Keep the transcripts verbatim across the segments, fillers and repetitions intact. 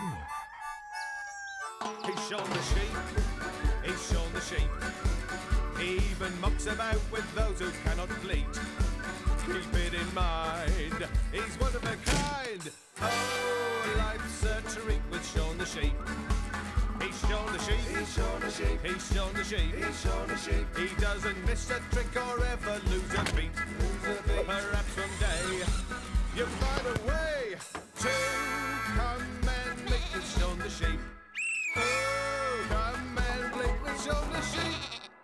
He's shown the sheep, he's shown the sheep. He even mucks about with those who cannot bleat. Keep it in mind, he's one of a kind. Oh, life's a treat with Shaun the sheep. He's shown the sheep, he's shown the sheep, he's shown the sheep, he's shown the sheep. He doesn't miss a trick or ever lose a beat. Lose a beat. Perhaps someday you find a way to come and make with Shaun the sheep. Oh, come and blink with Shaun the sheep.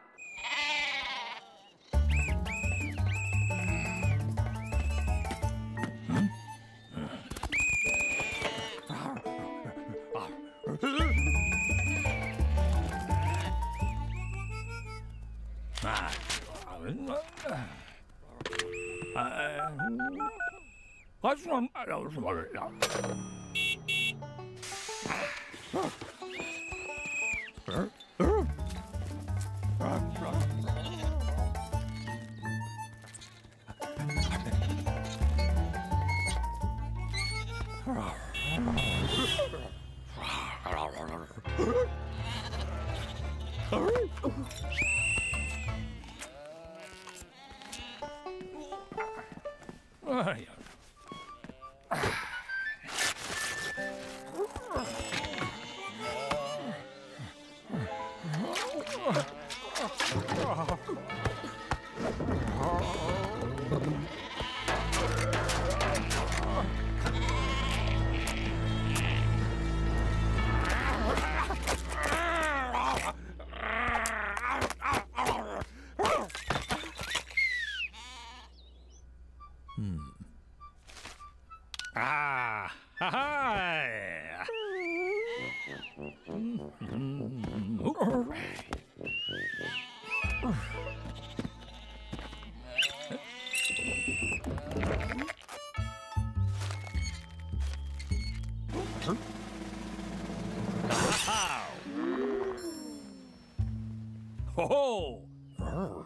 Ah, ha ha! Ho ho!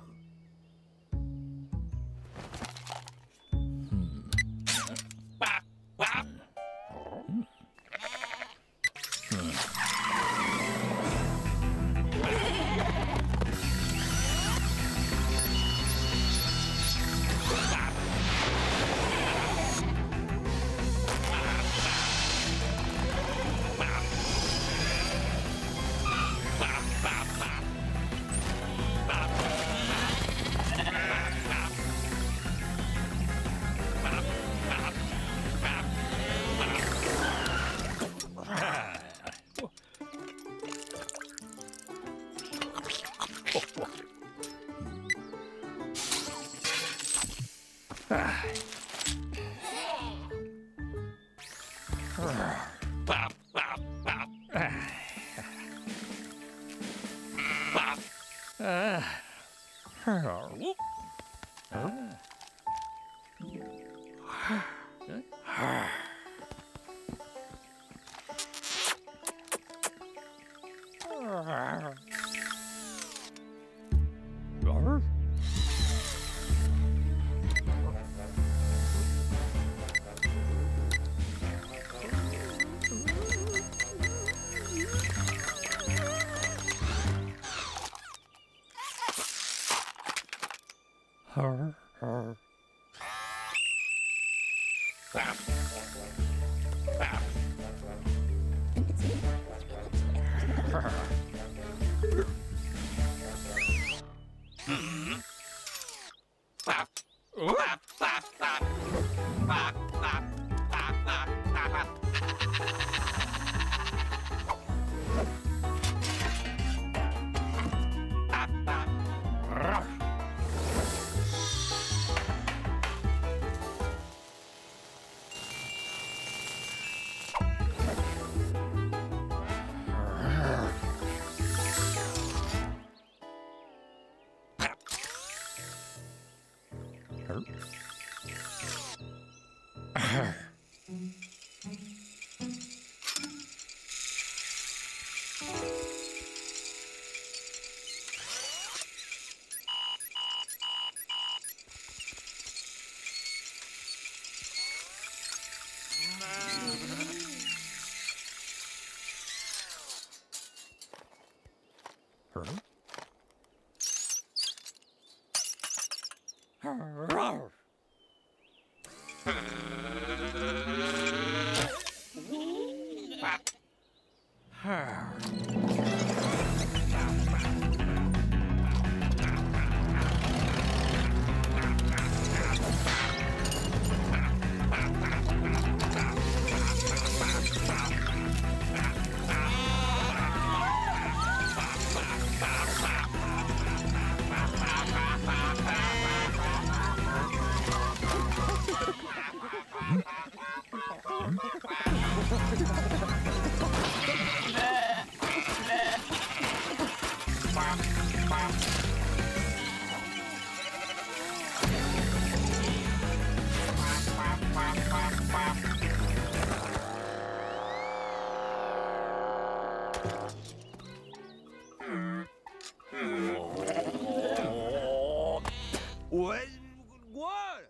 What? What?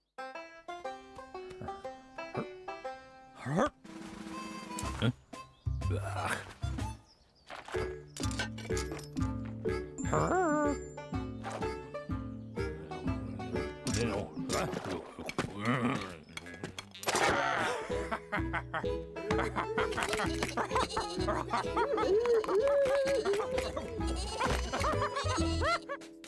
Huh? Huh? You know.